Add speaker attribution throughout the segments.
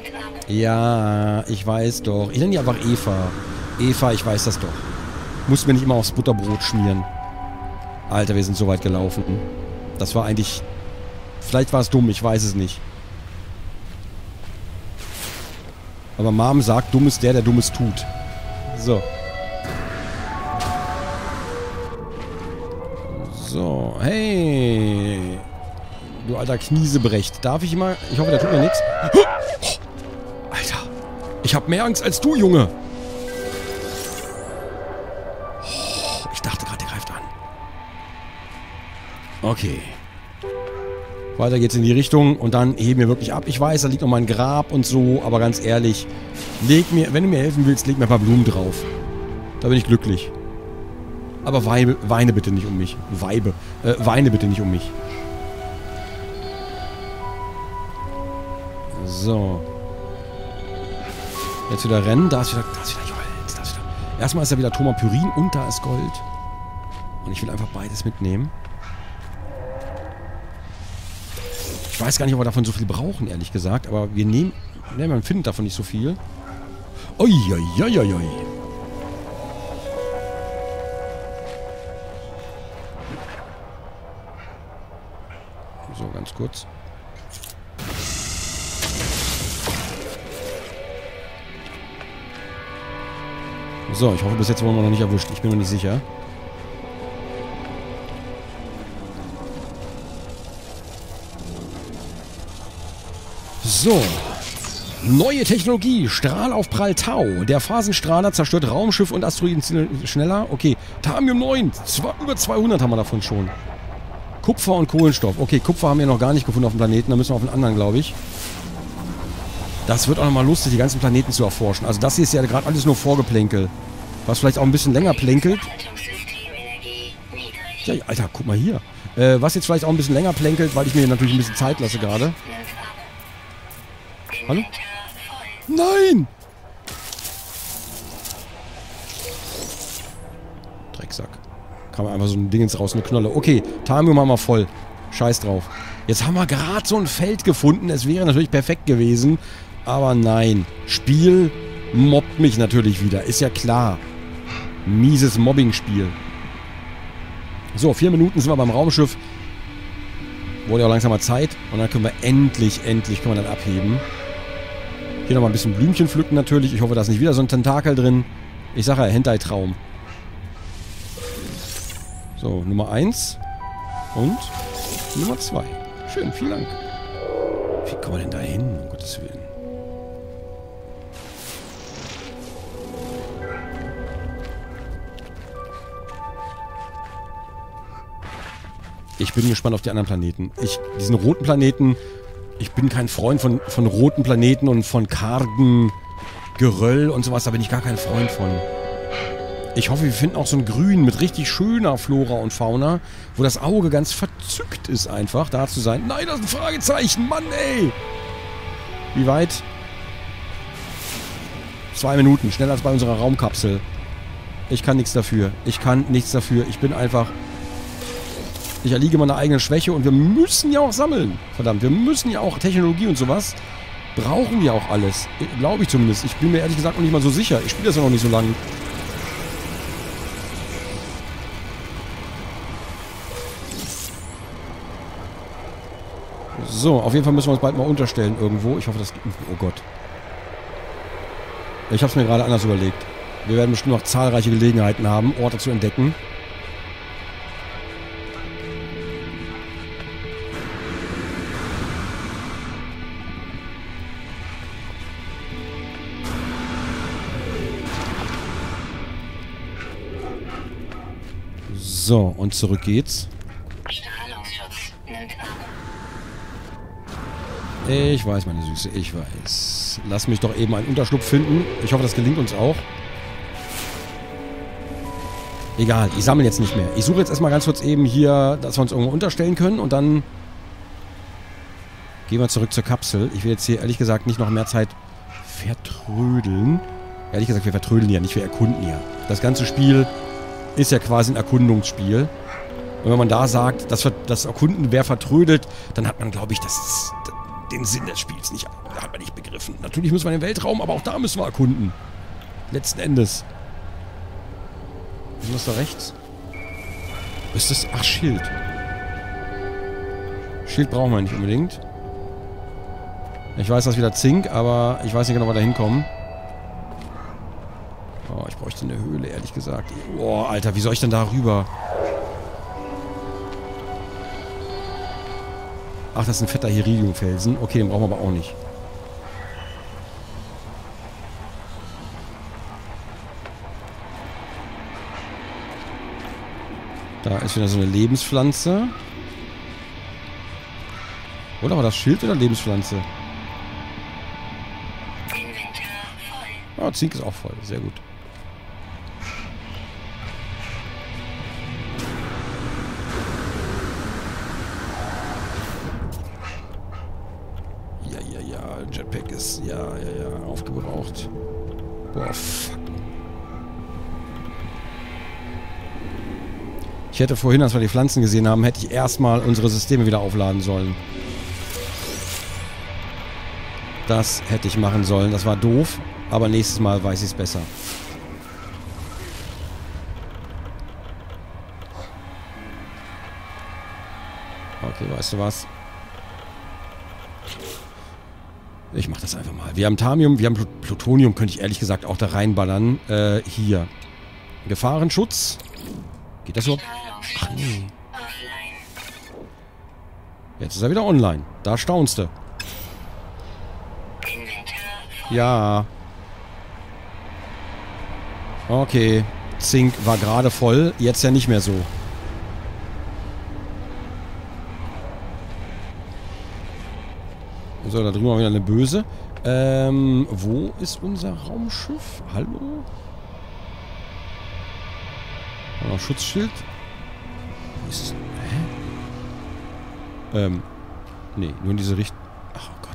Speaker 1: Ja, ich weiß doch. Ich nenne die einfach Eva. Eva, ich weiß das doch. Muss mir nicht immer aufs Butterbrot schmieren. Alter, wir sind so weit gelaufen. Das war eigentlich... Vielleicht war es dumm, ich weiß es nicht. Aber Mom sagt, dumm ist der Dummes tut. So. So, hey. Du alter Kniesebrecht. Darf ich mal... Ich hoffe, der tut mir nichts. Alter. Ich hab mehr Angst als du, Junge. Ich dachte gerade, der greift an. Okay. Weiter geht's in die Richtung und dann heben wir wirklich ab. Ich weiß, da liegt noch mal ein Grab und so, aber ganz ehrlich, wenn du mir helfen willst, leg mir ein paar Blumen drauf. Da bin ich glücklich. Aber weine bitte nicht um mich. Weine bitte nicht um mich. So. Jetzt wieder rennen. Da ist wieder Gold. Erstmal ist da wieder Thomapyrin und da ist Gold. Und ich will einfach beides mitnehmen. Ich weiß gar nicht, ob wir davon so viel brauchen, ehrlich gesagt. Aber wir nehmen... Ne, man findet davon nicht so viel. Uiuiuiui. So, ganz kurz. So, ich hoffe, bis jetzt wurden wir noch nicht erwischt. Ich bin mir nicht sicher. So. Neue Technologie. Strahlaufprall Tau. Der Phasenstrahler zerstört Raumschiff und Asteroiden schneller. Okay. Thamium 9. Über 200 haben wir davon schon. Kupfer und Kohlenstoff. Okay, Kupfer haben wir noch gar nicht gefunden auf dem Planeten. Da müssen wir auf den anderen, glaube ich. Das wird auch nochmal lustig, die ganzen Planeten zu erforschen. Also das hier ist ja gerade alles nur Vorgeplänkel. Was vielleicht auch ein bisschen länger plänkelt. Ja, Alter, guck mal hier. Was jetzt vielleicht auch ein bisschen länger plänkelt, weil ich mir natürlich ein bisschen Zeit lasse gerade. Hallo? Nein! Drecksack. Kam einfach so ein Ding ins raus, eine Knolle. Okay, Thamium haben wir voll. Scheiß drauf. Jetzt haben wir gerade so ein Feld gefunden. Es wäre natürlich perfekt gewesen. Aber nein. Spiel mobbt mich natürlich wieder. Ist ja klar. Mieses Mobbing-Spiel. So, 4 Minuten sind wir beim Raumschiff. Wurde ja auch langsam mal Zeit. Und dann können wir endlich können wir dann abheben. Hier nochmal ein bisschen Blümchen pflücken natürlich. Ich hoffe, da ist nicht wieder so ein Tentakel drin. Ich sage ja, Hentai-Traum. So, Nummer 1. Und Nummer 2. Schön, vielen Dank. Wie kommen wir denn da hin, um Gottes Willen? Ich bin gespannt auf die anderen Planeten. Diesen roten Planeten, ich bin kein Freund von roten Planeten und von kargen Geröll und sowas. Da bin ich gar kein Freund von. Ich hoffe, wir finden auch so ein Grün mit richtig schöner Flora und Fauna, wo das Auge ganz verzückt ist einfach, da zu sein. Nein, das ist ein Fragezeichen, Mann, ey! Wie weit? 2 Minuten, schneller als bei unserer Raumkapsel. Ich kann nichts dafür. Ich bin einfach... Ich erliege meiner eigenen Schwäche und wir müssen ja auch sammeln. Verdammt, wir müssen ja auch Technologie und sowas. Brauchen wir auch alles. Glaube ich zumindest. Ich bin mir ehrlich gesagt noch nicht mal so sicher. Ich spiele das ja noch nicht so lange. So, auf jeden Fall müssen wir uns bald mal unterstellen irgendwo. Ich hoffe, das... Oh Gott. Ich habe es mir gerade anders überlegt. Wir werden bestimmt noch zahlreiche Gelegenheiten haben, Orte zu entdecken. So, und zurück geht's.
Speaker 2: Strahlungsschutz nimmt ab.
Speaker 1: Ich weiß, meine Süße, ich weiß. Lass mich doch eben einen Unterschlupf finden. Ich hoffe, das gelingt uns auch. Egal, ich sammle jetzt nicht mehr. Ich suche jetzt erstmal ganz kurz eben hier, dass wir uns irgendwo unterstellen können und dann gehen wir zurück zur Kapsel. Ich will jetzt hier ehrlich gesagt nicht noch mehr Zeit vertrödeln. Ehrlich gesagt, wir vertrödeln ja nicht, wir erkunden ja. Das ganze Spiel ist ja quasi ein Erkundungsspiel. Und wenn man da sagt, das Erkunden wäre vertrödelt, dann hat man, glaube ich, den Sinn des Spiels nicht, hat man nicht begriffen. Natürlich müssen wir in den Weltraum, aber auch da müssen wir erkunden. Letzten Endes. Was ist das da rechts? Ist das... Ach, Schild. Schild brauchen wir nicht unbedingt. Ich weiß, das ist wieder Zink, aber ich weiß nicht genau, wo wir da hinkommen. Oh, ich bräuchte eine Höhle, ehrlich gesagt. Oh, Alter, wie soll ich denn da rüber? Ach, das ist ein fetter Heridiumfelsen. Okay, den brauchen wir aber auch nicht. Da ist wieder so eine Lebenspflanze. Oder war das Schild oder Lebenspflanze? Ah, Zink ist auch voll. Sehr gut. Ja. Jetpack ist... Ja. Aufgebraucht. Boah, fuck. Ich hätte vorhin, als wir die Pflanzen gesehen haben, hätte ich erstmal unsere Systeme wieder aufladen sollen. Das hätte ich machen sollen. Das war doof. Aber nächstes Mal weiß ich es besser. Okay, weißt du was? Ich mach das einfach mal. Wir haben Thamium, wir haben Plutonium, könnte ich ehrlich gesagt auch da reinballern. Hier. Gefahrenschutz. Geht das überhaupt? Ach nee. Jetzt ist er wieder online. Da staunst du. Ja. Okay. Zink war gerade voll. Jetzt ja nicht mehr so. So, da drüben haben wir wieder eine Böse. Wo ist unser Raumschiff? Hallo? Noch Schutzschild? Wo ist es? Hä? Nee, nur in diese Richtung. Ach oh Gott.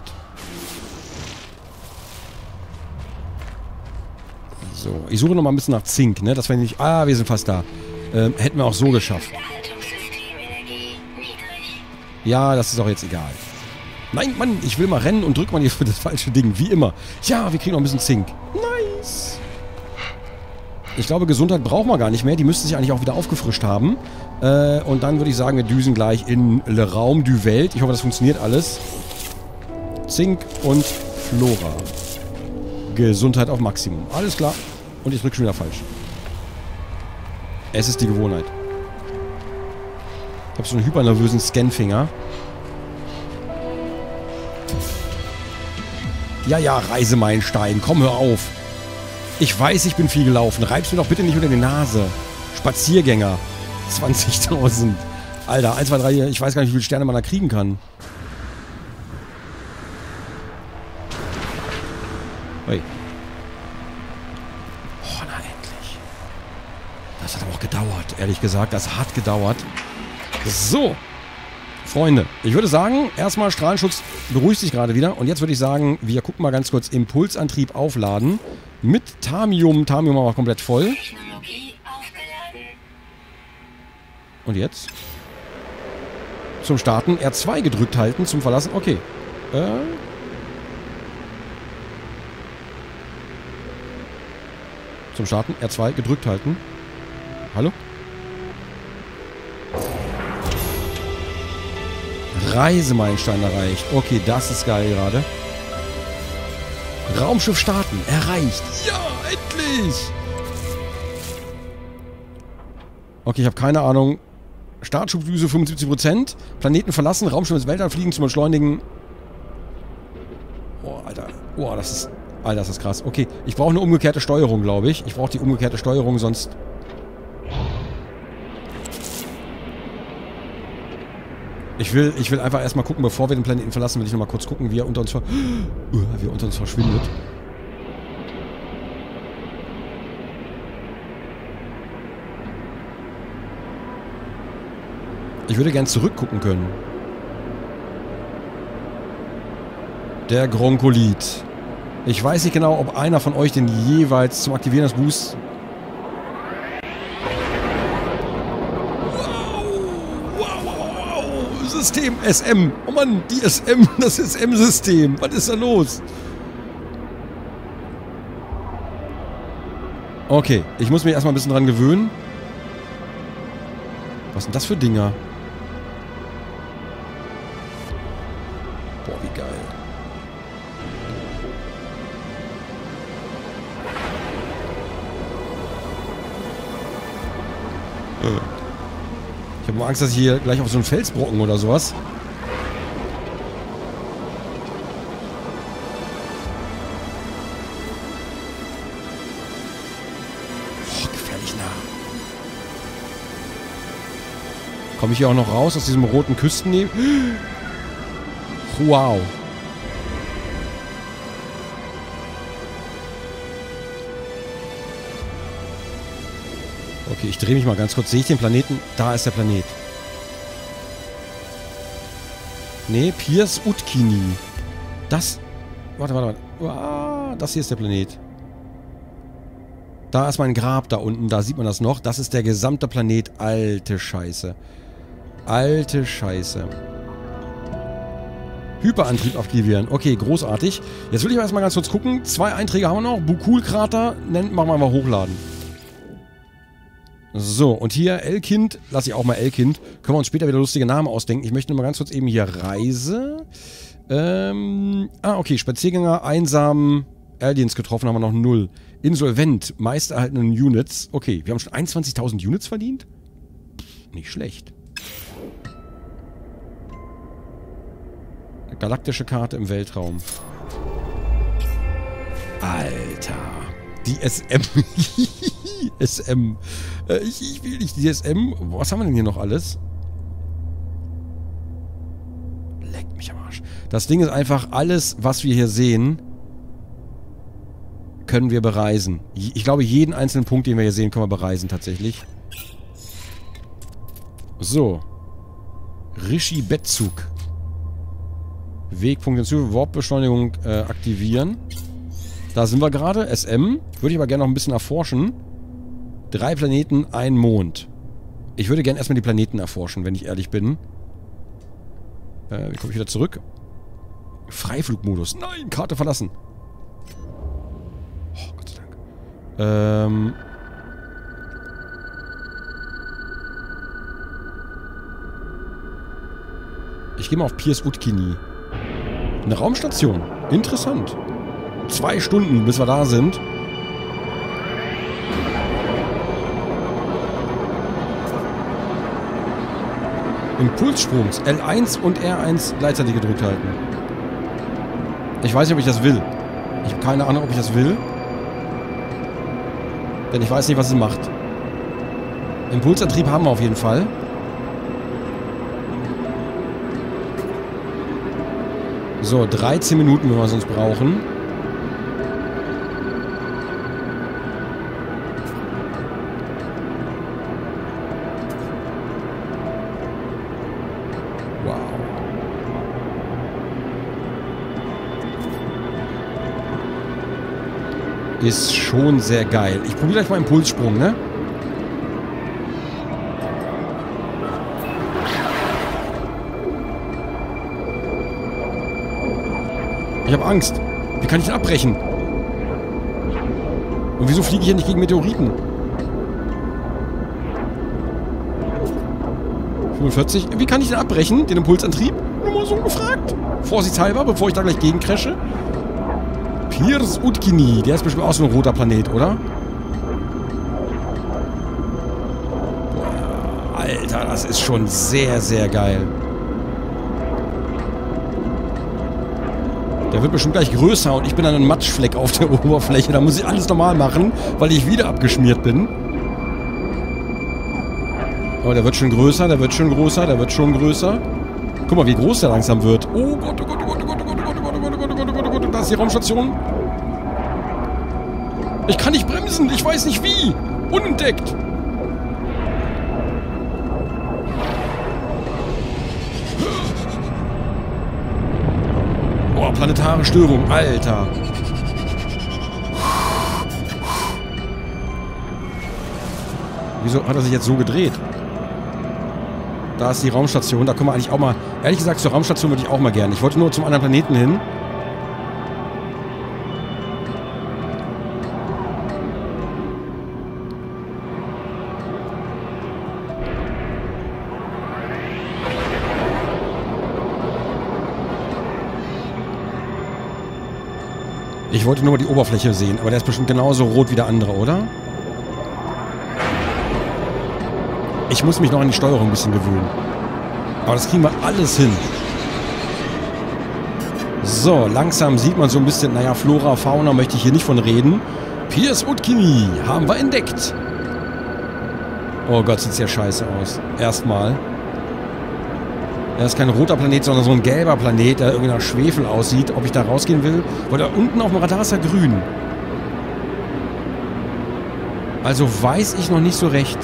Speaker 1: So, ich suche noch mal ein bisschen nach Zink, ne? Das wäre nicht... Ah, wir sind fast da. Hätten wir auch so geschafft. Ja, das ist auch jetzt egal. Nein, Mann, ich will mal rennen und drück mal hier für das falsche Ding. Wie immer. Ja, wir kriegen noch ein bisschen Zink. Nice. Ich glaube, Gesundheit brauchen wir gar nicht mehr. Die müsste sich eigentlich auch wieder aufgefrischt haben. Und dann würde ich sagen, wir düsen gleich in Le Raum du Welt. Ich hoffe, das funktioniert alles. Zink und Flora. Gesundheit auf Maximum. Alles klar. Und ich drücke schon wieder falsch. Es ist die Gewohnheit. Ich habe so einen hypernervösen Scanfinger. Ja, Reisemeilenstein. Komm, hör auf. Ich weiß, ich bin viel gelaufen. Reib's mir doch bitte nicht unter die Nase. Spaziergänger. 20.000. Alter, 1, 2, 3. Ich weiß gar nicht, wie viele Sterne man da kriegen kann. Hey. Oh, na endlich. Das hat aber auch gedauert, ehrlich gesagt. Das hat gedauert. So. Freunde, ich würde sagen, erstmal Strahlenschutz beruhigt sich gerade wieder. Und jetzt würde ich sagen, wir gucken mal ganz kurz Impulsantrieb aufladen. Mit Thamium. Thamium aber komplett voll. Und jetzt? Zum Starten R2 gedrückt halten, zum Verlassen. Okay. Zum Starten R2 gedrückt halten. Hallo? Reisemeilenstein erreicht. Okay, das ist geil gerade. Raumschiff starten. Erreicht. Ja, endlich. Okay, ich habe keine Ahnung. Startschubdüse 75%. Planeten verlassen. Raumschiff ins Weltall fliegen zum Entschleunigen. Oh, Alter. Oh, das ist... Alter, das ist krass. Okay, ich brauche eine umgekehrte Steuerung, glaube ich. Ich brauche die umgekehrte Steuerung, sonst... Ich will einfach erstmal gucken, bevor wir den Planeten verlassen, will ich nochmal kurz gucken, wie er unter uns verschwindet. Ich würde gern zurückgucken können. Der Gronkolit. Ich weiß nicht genau, ob einer von euch den jeweils zum Aktivieren des Boosts... SM-System. SM. Oh Mann, die SM, das SM-System. Was ist da los? Okay, ich muss mich erstmal ein bisschen dran gewöhnen. Was sind das für Dinger? Boah, wie geil. Ich habe mal Angst, dass ich hier gleich auf so einen Felsbrocken oder sowas. Boah, gefährlich nah. Komme ich hier auch noch raus aus diesem roten Küstennebel? Wow. Okay, ich drehe mich mal ganz kurz. Sehe ich den Planeten? Da ist der Planet. Nee, Piers Utkini. Das... Warte. Ah, das hier ist der Planet. Da ist mein Grab da unten. Da sieht man das noch. Das ist der gesamte Planet. Alte Scheiße. Alte Scheiße. Hyperantrieb aktivieren. Okay, großartig. Jetzt will ich erstmal ganz kurz gucken. 2 Einträge haben wir noch. Bukul-Krater. Machen wir mal hochladen. So, und hier Elkind, lasse ich auch mal Elkind. Können wir uns später wieder lustige Namen ausdenken. Ich möchte nur mal ganz kurz eben hier Reise. Okay, Spaziergänger, einsam, Aliens getroffen, haben wir noch 0. Insolvent, meist erhaltenen Units. Okay, wir haben schon 21.000 Units verdient? Nicht schlecht. Eine galaktische Karte im Weltraum. Alter. Die SM. SM. Ich will nicht die SM. Was haben wir denn hier noch alles? Leck mich am Arsch. Das Ding ist einfach, alles, was wir hier sehen, können wir bereisen. Ich glaube, jeden einzelnen Punkt, den wir hier sehen, können wir bereisen tatsächlich. So. Rishi Betzug. Wegpunkt hinzu. Warpbeschleunigung aktivieren. Da sind wir gerade. SM. Würde ich aber gerne noch ein bisschen erforschen. 3 Planeten, 1 Mond. Ich würde gerne erstmal die Planeten erforschen, wenn ich ehrlich bin. Wie komme ich wieder zurück? Freiflugmodus. Nein, Karte verlassen. Oh, Gott sei Dank. Ich gehe mal auf Piers Utkini. Eine Raumstation. Interessant. 2 Stunden, bis wir da sind. Impulssprungs. L1 und R1 gleichzeitig gedrückt halten. Ich weiß nicht, ob ich das will. Ich habe keine Ahnung, ob ich das will. Denn ich weiß nicht, was es macht. Impulsantrieb haben wir auf jeden Fall. So, 13 Minuten, wenn wir sonst brauchen. Wow. Ist schon sehr geil. Ich probiere gleich mal Impulssprung, ne? Ich habe Angst. Wie kann ich denn abbrechen? Und wieso fliege ich hier nicht gegen Meteoriten? 45. Wie kann ich denn abbrechen, den Impulsantrieb? Nur mal so gefragt. Vorsichtshalber, bevor ich da gleich gegencrashe. Piers Utkini. Der ist bestimmt auch so ein roter Planet, oder? Boah, Alter, das ist schon sehr, sehr geil. Der wird bestimmt gleich größer und ich bin dann ein Matschfleck auf der Oberfläche. Da muss ich alles normal machen, weil ich wieder abgeschmiert bin. Aber der wird schon größer, der wird schon größer, der wird schon größer. Guck mal, wie groß der langsam wird. Oh Gott, oh Gott, oh Gott, oh Gott, oh Gott, oh Gott, oh Gott, oh Gott, oh Gott, oh Gott, oh Gott. Da ist die Raumstation. Ich kann nicht bremsen, ich weiß nicht wie. Unentdeckt. Oh, planetare Störung, Alter. Wieso hat er sich jetzt so gedreht? Da ist die Raumstation. Da können wir eigentlich auch mal... Ehrlich gesagt, zur Raumstation würde ich auch mal gerne. Ich wollte nur zum anderen Planeten hin. Ich wollte nur mal die Oberfläche sehen, aber der ist bestimmt genauso rot wie der andere, oder? Ich muss mich noch an die Steuerung ein bisschen gewöhnen. Aber das kriegen wir alles hin. So, langsam sieht man so ein bisschen, naja, Flora, Fauna möchte ich hier nicht von reden. Piers und Kimi haben wir entdeckt. Oh Gott, sieht ja scheiße aus. Erstmal. Er ist kein roter Planet, sondern so ein gelber Planet, der irgendwie nach Schwefel aussieht. Ob ich da rausgehen will? Weil da unten auf dem Radar ist er grün. Also weiß ich noch nicht so recht.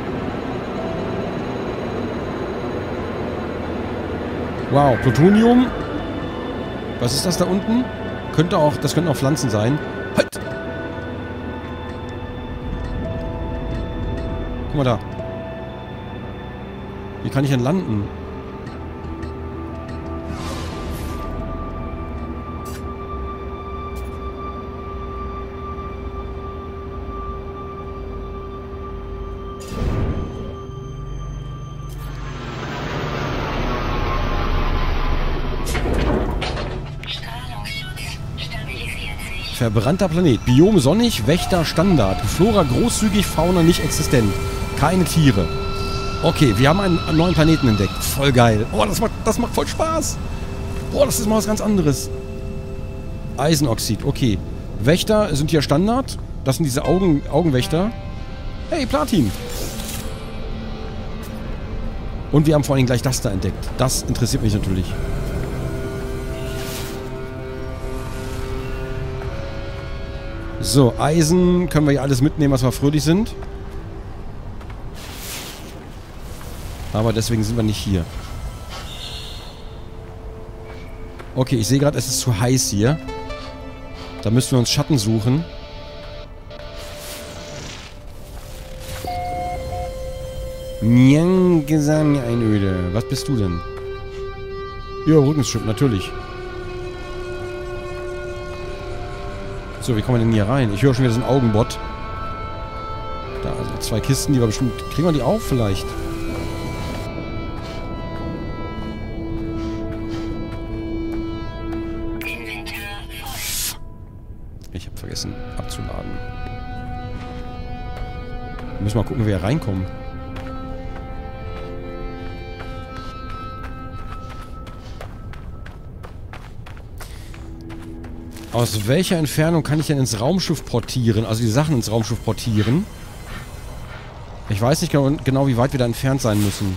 Speaker 1: Wow, Plutonium. Was ist das da unten? Das könnten auch Pflanzen sein. Halt! Guck mal da. Wie kann ich denn landen? Verbrannter Planet. Biom sonnig, Wächter Standard. Flora großzügig, Fauna nicht existent. Keine Tiere. Okay, wir haben einen neuen Planeten entdeckt. Voll geil. Oh, das macht voll Spaß. Boah, das ist mal was ganz anderes. Eisenoxid, okay. Wächter sind hier Standard. Das sind diese Augenwächter. Hey, Platin. Und wir haben vor allem gleich das da entdeckt. Das interessiert mich natürlich. So, Eisen können wir ja alles mitnehmen, was wir fröhlich sind. Aber deswegen sind wir nicht hier. Okay, ich sehe gerade, es ist zu heiß hier. Da müssen wir uns Schatten suchen. Einöde. Was bist du denn? Ja, Rückenschiff, natürlich. So, wie kommen wir denn hier rein? Ich höre schon wieder so einen Augenbot. Da, also 2 Kisten, die wir bestimmt... Kriegen wir die auf vielleicht? Ich habe vergessen abzuladen. Wir müssen mal gucken, wie wir reinkommen. Aus welcher Entfernung kann ich denn ins Raumschiff portieren? Also die Sachen ins Raumschiff portieren. Ich weiß nicht genau, wie weit wir da entfernt sein müssen.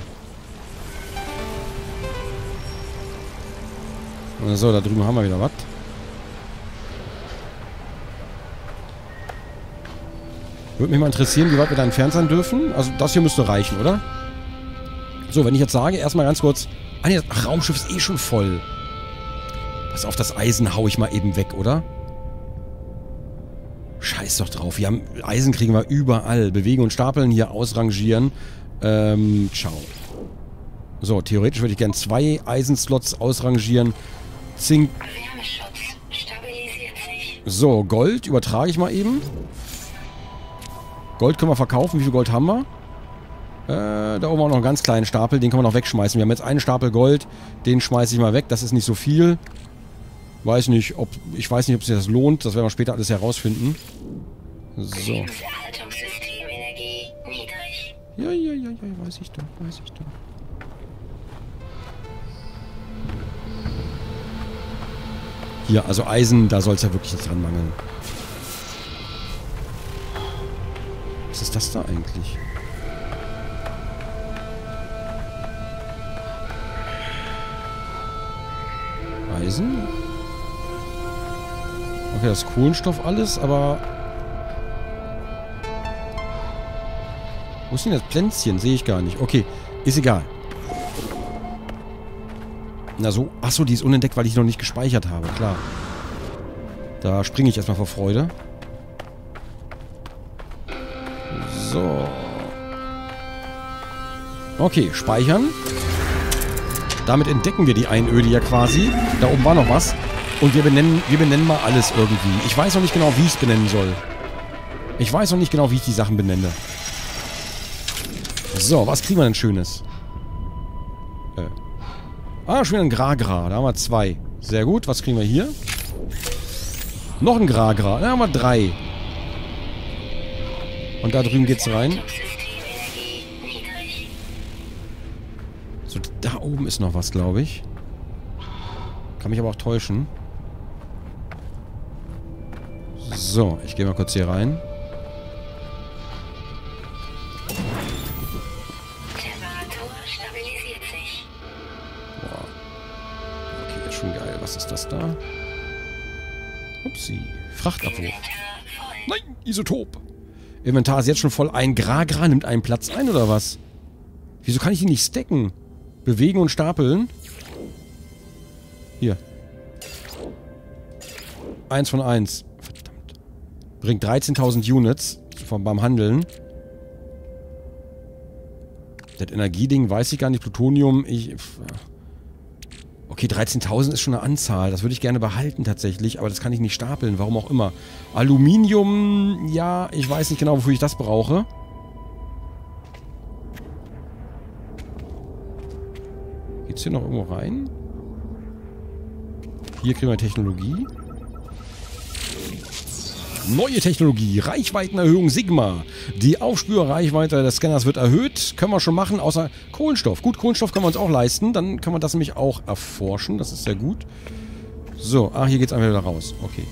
Speaker 1: So, da drüben haben wir wieder was. Würde mich mal interessieren, wie weit wir da entfernt sein dürfen. Also das hier müsste reichen, oder? So, wenn ich jetzt sage, erstmal ganz kurz... Ah ne, das Raumschiff ist eh schon voll. Pass auf, das Eisen hau ich mal eben weg, oder? Scheiß doch drauf. Wir haben Eisen kriegen wir überall. Bewegen und stapeln, hier ausrangieren. Ciao. So, theoretisch würde ich gerne 2 Eisenslots ausrangieren. Zink.
Speaker 2: Wärmeschutz stabilisiert sich.
Speaker 1: So, Gold übertrage ich mal eben. Gold können wir verkaufen. Wie viel Gold haben wir? Da oben auch noch einen ganz kleinen Stapel. Den können wir noch wegschmeißen. Wir haben jetzt einen Stapel Gold. Den schmeiße ich mal weg. Das ist nicht so viel. Ich weiß nicht, ob sich das lohnt. Das werden wir später alles herausfinden. So.
Speaker 2: Lebenserhaltungssystemenergie niedrig.
Speaker 1: Ja, weiß ich doch. Hier, also Eisen, da soll es ja wirklich nicht dran mangeln. Was ist das da eigentlich? Eisen? Okay, das ist Kohlenstoff alles, aber... Wo ist denn das Pflänzchen? Sehe ich gar nicht. Okay, ist egal. Na so. Achso, die ist unentdeckt, weil ich noch nicht gespeichert habe. Klar. Da springe ich erstmal vor Freude. So. Okay, speichern. Damit entdecken wir die Einöde ja quasi. Da oben war noch was. Und wir benennen mal alles irgendwie. Ich weiß noch nicht genau, wie ich es benennen soll. Ich weiß noch nicht genau, wie ich die Sachen benenne. So, was kriegen wir denn Schönes? Schon wieder ein Gragra. Da haben wir 2. Sehr gut. Was kriegen wir hier? Noch ein Gragra. Da haben wir 3. Und da drüben geht's rein. So, da oben ist noch was, glaube ich. Kann mich aber auch täuschen. So, ich gehe mal kurz hier rein.
Speaker 2: Temperatur stabilisiert sich.
Speaker 1: Boah. Okay, ist schon geil. Was ist das da? Upsi. Frachtabwurf.
Speaker 2: Inventar voll.
Speaker 1: Nein, Isotop. Inventar ist jetzt schon voll. Ein Gragra nimmt einen Platz ein, oder was? Wieso kann ich ihn nicht stacken? Bewegen und stapeln. Hier. 1 von 1. Verdammt. Bringt 13.000 Units beim Handeln. Das Energieding weiß ich gar nicht. Plutonium, okay, 13.000 ist schon eine Anzahl. Das würde ich gerne behalten tatsächlich. Aber das kann ich nicht stapeln. Warum auch immer. Aluminium, ja, ich weiß nicht genau, wofür ich das brauche. Geht's hier noch irgendwo rein? Hier kriegen wir Technologie. Neue Technologie. Reichweitenerhöhung Sigma. Die Aufspürreichweite des Scanners wird erhöht. Können wir schon machen, außer Kohlenstoff. Gut, Kohlenstoff können wir uns auch leisten. Dann können wir das nämlich auch erforschen. Das ist sehr gut. So, hier geht's einfach wieder raus. Okay.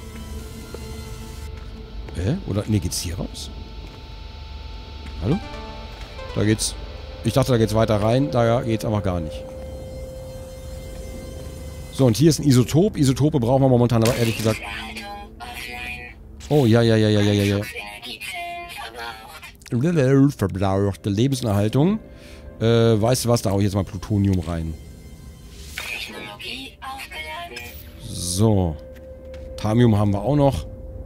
Speaker 1: Oder, nee, geht's hier raus? Hallo? Da geht's... Ich dachte, da geht's weiter rein. Da geht's aber gar nicht. So, und hier ist ein Isotop. Isotope brauchen wir momentan, aber ehrlich gesagt... Oh, ja. Verbrauchte Lebenserhaltung. Weißt du was? Da hau ich jetzt mal Plutonium rein.
Speaker 2: Technologie aufgeladen.
Speaker 1: So. Thamium haben wir auch noch.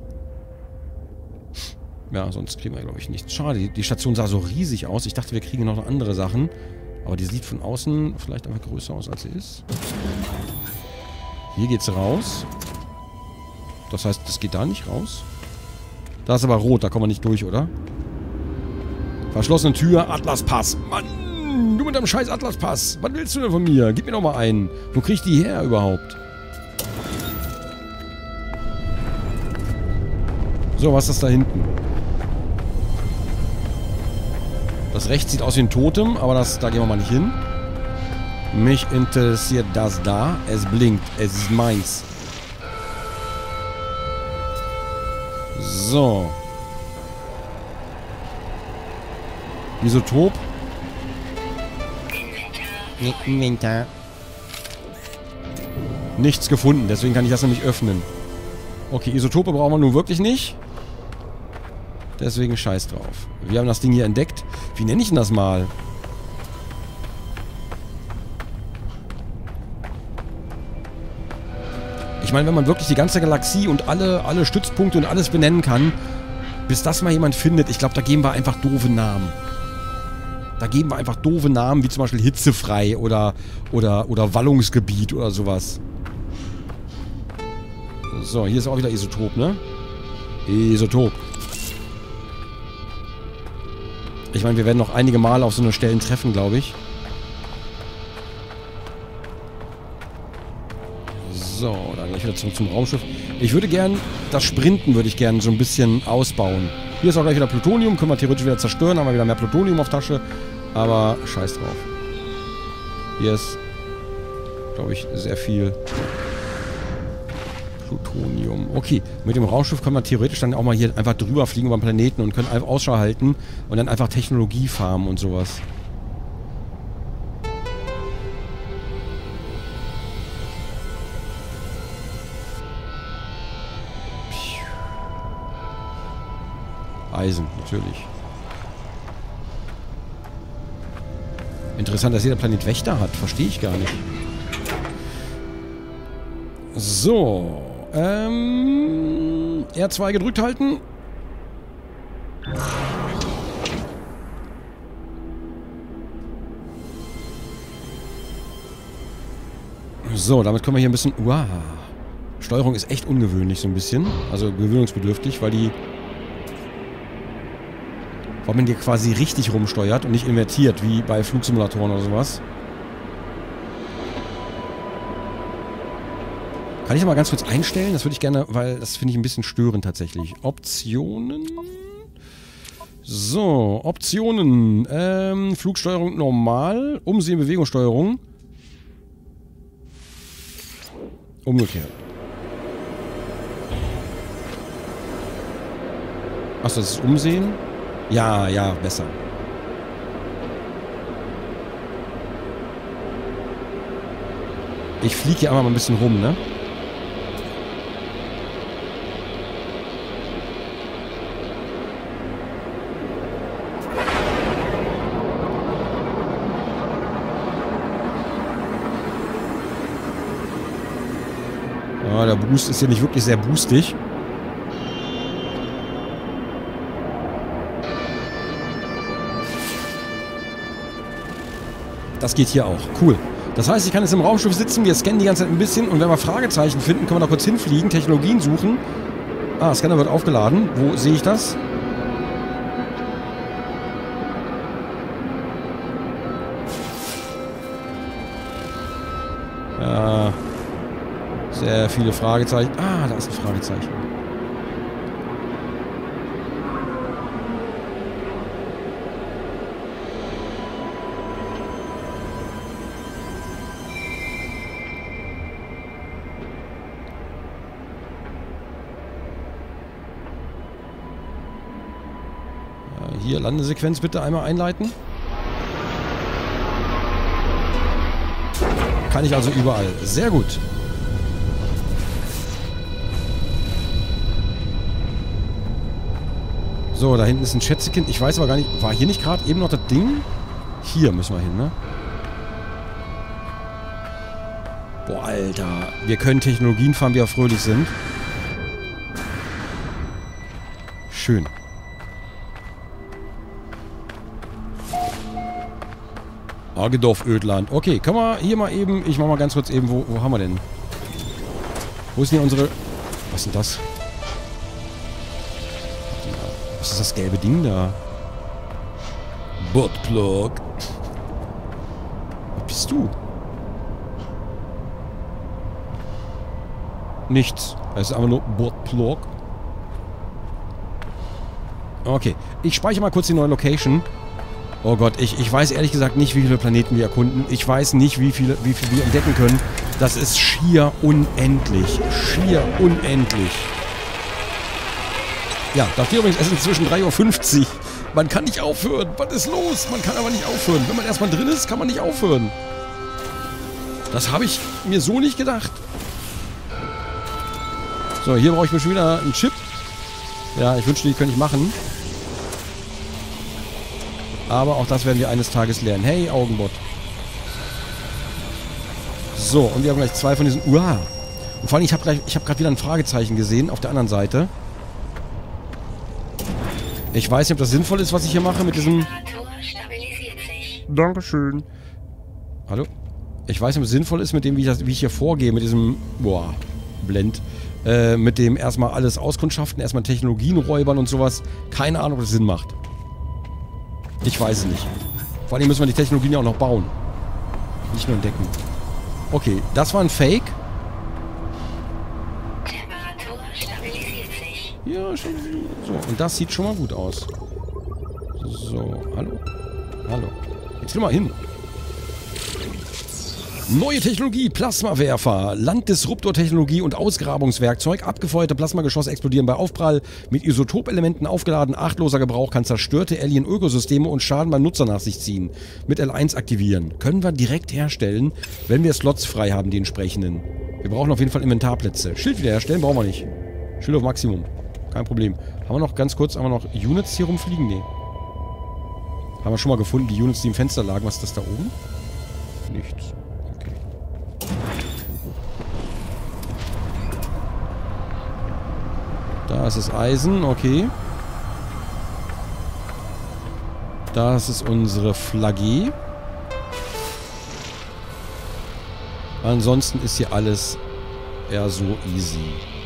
Speaker 1: Ja, sonst kriegen wir, glaube ich, nichts. Schade, die Station sah so riesig aus. Ich dachte, wir kriegen noch andere Sachen. Aber die sieht von außen vielleicht einfach größer aus, als sie ist. Hier geht's raus. Das heißt, das geht da nicht raus. Da ist aber rot, da kommen wir nicht durch, oder? Verschlossene Tür, Atlaspass. Mann, du mit deinem scheiß Atlaspass. Was willst du denn von mir? Gib mir doch mal einen. Wo krieg ich die her überhaupt? So, was ist das da hinten? Das rechts sieht aus wie ein Totem, aber da gehen wir mal nicht hin. Mich interessiert das da. Es blinkt. Es ist meins. So. Isotop. Inventar. Nichts gefunden, deswegen kann ich das nämlich öffnen. Okay, Isotope brauchen wir nun wirklich nicht. Deswegen scheiß drauf. Wir haben das Ding hier entdeckt. Wie nenne ich denn das mal? Ich meine, wenn man wirklich die ganze Galaxie und alle Stützpunkte und alles benennen kann, bis das mal jemand findet, ich glaube, da geben wir einfach doofe Namen. Da geben wir einfach doofe Namen, wie zum Beispiel hitzefrei oder Wallungsgebiet oder sowas. So, hier ist auch wieder Isotop, ne? Isotop. Ich meine, wir werden noch einige Male auf so eine Stellen treffen, glaube ich. So, dann gleich wieder zurück zum Raumschiff. Ich würde gern, das Sprinten würde ich gern so ein bisschen ausbauen. Hier ist auch gleich wieder Plutonium, können wir theoretisch wieder zerstören, haben wir wieder mehr Plutonium auf Tasche. Aber scheiß drauf. Hier ist, glaube ich, sehr viel Plutonium. Okay, mit dem Raumschiff können wir theoretisch dann auch mal hier einfach drüber fliegen über den Planeten und können einfach Ausschau halten und dann einfach Technologie farmen und sowas. Eisen, natürlich. Interessant, dass jeder Planet Wächter hat. Verstehe ich gar nicht. So. R2 gedrückt halten. So, damit können wir hier ein bisschen... Wow. Steuerung ist echt ungewöhnlich so ein bisschen. Also gewöhnungsbedürftig, weil die... Weil man hier quasi richtig rumsteuert und nicht invertiert, wie bei Flugsimulatoren oder sowas. Kann ich das mal ganz kurz einstellen? Das würde ich gerne, weil das finde ich ein bisschen störend tatsächlich. Optionen. So, Optionen. Flugsteuerung normal. Umsehen, Bewegungssteuerung. Umgekehrt. Achso, das ist Umsehen? Ja, ja, besser. Ich fliege hier einmal mal ein bisschen rum, ne? Ja, der Boost ist hier nicht wirklich sehr boostig. Das geht hier auch. Cool. Das heißt, ich kann jetzt im Raumschiff sitzen, wir scannen die ganze Zeit ein bisschen und wenn wir Fragezeichen finden, können wir da kurz hinfliegen, Technologien suchen. Ah, Scanner wird aufgeladen. Wo sehe ich das? Ja. Sehr viele Fragezeichen. Ah, da ist ein Fragezeichen. Hier, Landesequenz bitte einmal einleiten. Kann ich also überall. Sehr gut. So, da hinten ist ein Schätzekind. Ich weiß aber gar nicht, war hier nicht gerade eben noch das Ding? Hier müssen wir hin, ne? Boah, Alter. Wir können Technologien fahren, wie wir fröhlich sind. Schön. Hagedorf, Ödland. Okay, können wir hier mal eben... Ich mach mal ganz kurz eben... Wo haben wir denn? Wo ist denn hier unsere... Was ist denn das? Was ist das gelbe Ding da? Buttplug. Was bist du? Nichts. Es ist einfach nur Buttplug. Okay. Ich speichere mal kurz die neue Location. Oh Gott, ich weiß ehrlich gesagt nicht, wie viele Planeten wir erkunden. Ich weiß nicht, wie viel wir entdecken können. Das ist schier unendlich. Schier unendlich. Ja, da steht übrigens, es ist inzwischen 3:50 Uhr. Man kann nicht aufhören. Was ist los? Man kann aber nicht aufhören. Wenn man erstmal drin ist, kann man nicht aufhören. Das habe ich mir so nicht gedacht. So, hier brauche ich mir schon wieder einen Chip. Ja, ich wünschte, die könnte ich machen. Aber auch das werden wir eines Tages lernen. Hey, Augenbot. So, und wir haben gleich 2 von diesen... Uah. Und vor allem, ich habe gerade wieder ein Fragezeichen gesehen auf der anderen Seite. Ich weiß nicht, ob das sinnvoll ist, was ich hier mache mit diesem... Dankeschön. Hallo? Ich weiß nicht, ob es sinnvoll ist, mit dem, wie ich hier vorgehe, mit diesem... Boah, Blend. Mit dem erstmal alles auskundschaften, erstmal Technologien räubern und sowas. Keine Ahnung, ob das Sinn macht. Ich weiß es nicht. Vor allem müssen wir die Technologien ja auch noch bauen. Nicht nur entdecken. Okay, das war ein Fake.
Speaker 2: Temperatur stabilisiert sich.
Speaker 1: Ja, schon. So, und das sieht schon mal gut aus. So, hallo? Hallo. Jetzt geh mal hin. Neue Technologie, Plasmawerfer, Landdisruptor-Technologie und Ausgrabungswerkzeug. Abgefeuerte Plasmageschosse explodieren bei Aufprall. Mit Isotopelementen aufgeladen. Achtloser Gebrauch kann zerstörte Alien-Ökosysteme und Schaden beim Nutzer nach sich ziehen. Mit L1 aktivieren. Können wir direkt herstellen, wenn wir Slots frei haben, die entsprechenden. Wir brauchen auf jeden Fall Inventarplätze. Schild wiederherstellen brauchen wir nicht. Schild auf Maximum. Kein Problem. Haben wir noch ganz kurz, haben wir noch Units hier rumfliegen? Nee. Haben wir schon mal gefunden, die Units, die im Fenster lagen. Was ist das da oben? Nichts. Da ist das Eisen, okay. Das ist unsere Flagge. Ansonsten ist hier alles eher so easy.